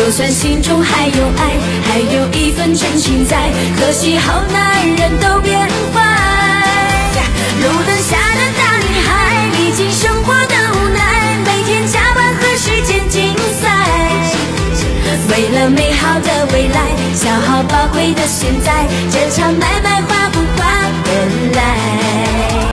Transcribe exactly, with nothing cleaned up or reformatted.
就算心中还有爱，还有一份真情在，可惜好男人都变坏。路灯下的大女孩，历经生活的无奈，每天加班和时间竞赛，为了美好的未来，消耗宝贵的现在，这场买卖